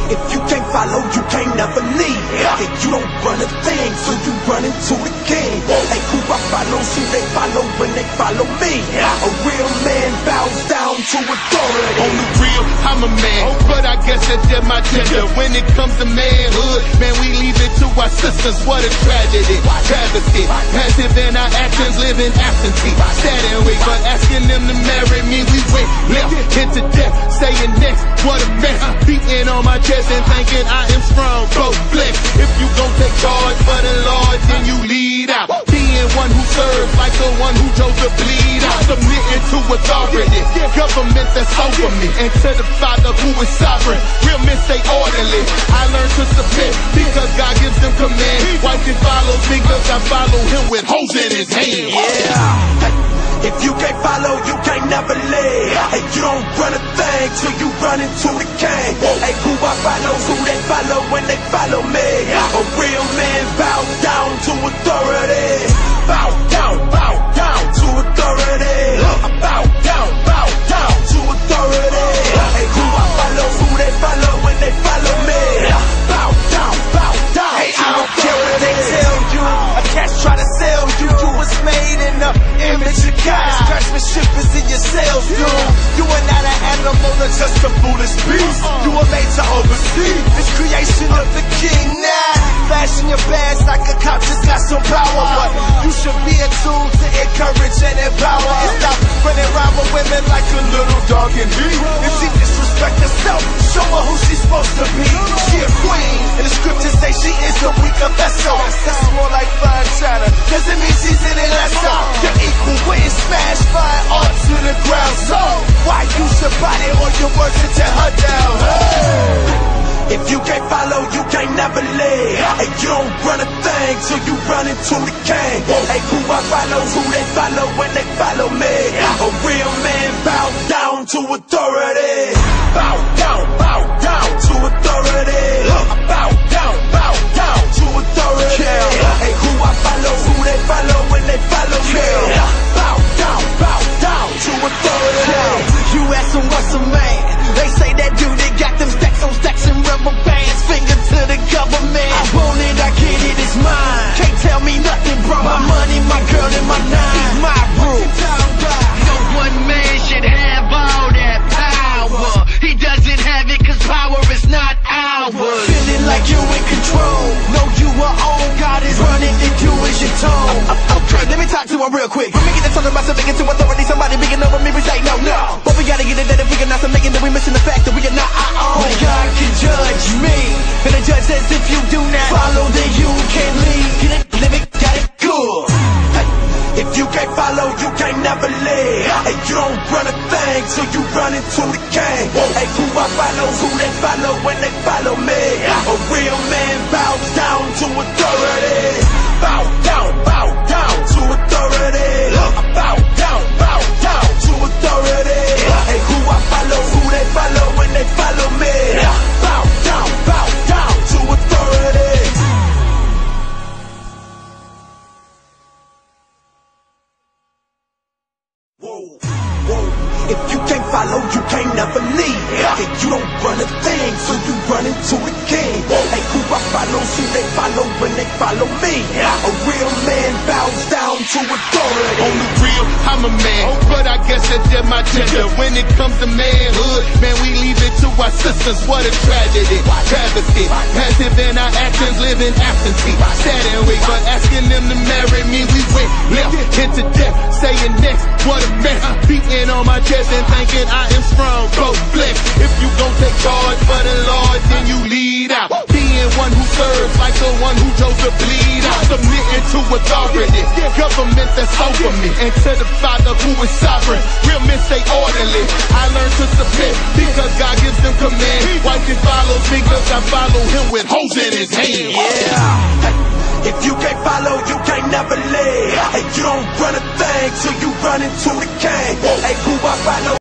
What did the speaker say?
If you can't follow, you can't never lead. Hey, you don't run a thing, so you run into the king. Hey, who I follow, who they follow when they follow me. A real man bows down to authority. On the real, I'm a man, but I guess that's just my gender. When it comes to manhood, man, we leave it to our sisters. What a tragedy, travesty. Passive in our actions, living absentee. Sad and weak, but asking them to marry me, we went left into death. Saying next, what a mess. Beating on my chest and thinking I am strong, both flex. If you gon' take charge for the Lord, then you lead out. Being one who serves like the one who chose to bleed out. Submitting to authority, government that's over me. And to the Father who is sovereign, real men stay orderly. I learned to submit because God gives them command. Wife and follows me because I follow him with hoes in his hand. Yeah. If you can't follow, you can't never lead. Hey, you don't run a thing till you run into the king. Hey, who I follow, who they follow when they follow me. A real man bows down to authority. Bow down to authority. Bow down to authority. Hey, who I follow, who they follow when they follow me. Bow down. Hey, I don't care what they tell you. A cat's try to sell you. You was made in the image of God. Craftsmanship is in your cells, dude. You are not an animal, or just a foolish beast. You were made to oversee this creation of the king. Now, flashing your badge like a cop just got some power, but you should be a tool to encourage and empower. And stop running around with women like a little dog in heat. If she disrespect herself, show her who she's supposed to be. She a queen, and the scriptures say she is a weaker vessel. That's more like fine china, doesn't mean she's any lesser. You're equal when it's smashed, fire art to the ground. So why use your body or your words to tear her down? If you can't follow, you can't never lead. Hey, you don't run a thing till you run into the king. Hey, who I follow, who they follow when they follow me. A real man bows down to authority. Bow down to authority. Bow down to authority. Hey, who I follow, who they follow when they follow me. Bow down to authority. You ask them what's a man, they say that dude that got them stacks on stacks and rubber bands. Finger to the government, I want it, I get it, it's mine. Can't tell me nothing, bro. My money, my girl, and my nine. It's my rule. No one man should have all that power. He doesn't have it cause power is not ours. Feeling like you in control. Know you are on, God is running, and you is your tone. Okay, let me talk to him real quick. When we get to talking about submitting to authority, somebody bigger over me, we say no. But we gotta get it that if we cannot submit, then we missing the fact that we are not our own. But God can judge me, and the judge says if you do not follow, then you can't leave. Get it, live it, got it good. If you can't follow, you can't never lead. Hey, you don't run a thing till you run into the king. Hey, who I follow, who they follow when they follow me. A real man bows down to authority. Bow down to authority. Bow down to authority. Hey, who I follow, who they follow when they follow me. Bow down to authority. Whoa. If you can't follow, you can't never lead. Hey, you don't run a thing, so you run into the king. Hey, who I follow, who they follow when they follow me. A real man bows down to authority. On the real, I'm a man, but I guess that's just my gender. When it comes to manhood, man, we leave it to our sisters. What a tragedy, travesty. Passive in our actions, living absentee. Sad and weak, but asking them to marry me, we went left into death. Saying next, what a mess. Beating on my chest and thinking I am strong, both flex. If you gon' take charge for the Lord, then you lead out. Being one who serves like the one who chose to bleed out. Submitting to authority, government that's over me. And to the Father who is sovereign, real men stay orderly. I learned to submit because God gives them command. Wife and follows me because I follow him with hoes in his hand. Yeah. If you can't follow, you can't never lead. Hey, you don't run a thing till you run into the king. Hey, who I follow.